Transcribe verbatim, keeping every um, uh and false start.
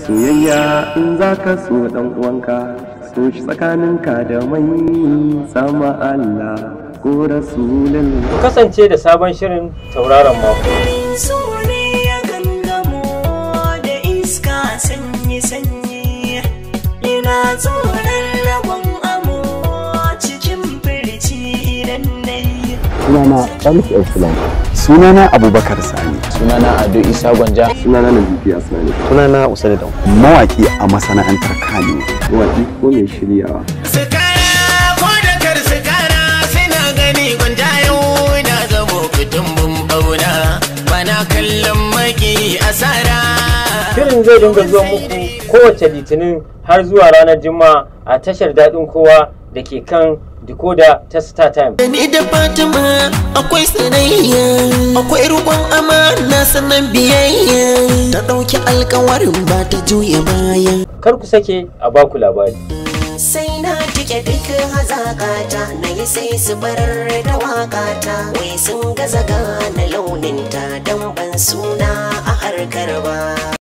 soyayya in za ka so dan uwanka so shi tsakaninka da mai sama Allah ko rasulun. Ku kasance da sabon shirin tauraron mako. Soyayya gangamo da iska sanyi-sanyi yana tsoron rabon amo cikin firci idan dai. Sunana Salisu Islam. Sunana Abubakar Sani. Sunana Ado Isa Gwanja. Sunana Nazifi Asmani. Sunana Usaini Dan. Mawaki a masana'antar Kano. Mawaki ko mai shiryawa. Sukara ko da kar sukara suna gani gwanja yau na zamo kutumbun bauna bana kallon maki asara. Shirin zai dinga zuwa muku kowace litinin har zuwa ranar Juma'a a tashar daɗin kowa da ke kan Decoder ta Star Time. Ni da Fatima akwai sanayya, akwai rukun amana sannan biyayya. Ta ɗauki alkawarin ba ta juya baya. Kar ku sake a baku labari. Sai na tike duk hazakata na yi sai su barar da wakata wai sun gaza gane launinta don ban suna a harkar ba.